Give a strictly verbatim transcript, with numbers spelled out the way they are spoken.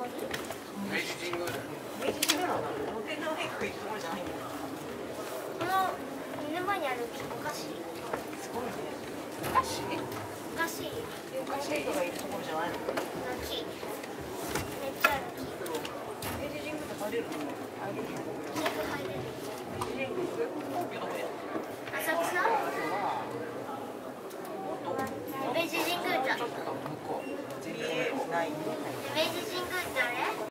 明治神宮だよ。 明治神宮なんだ。天皇陛下が行くところじゃないんだ。 この目の前にあるお菓子。 すごいね。お菓子？ お菓子。 お菓子陛下がいるところじゃないの？ 木。めっちゃある木。 明治神宮って入れるの？入れる。 木入れる。 明治神宮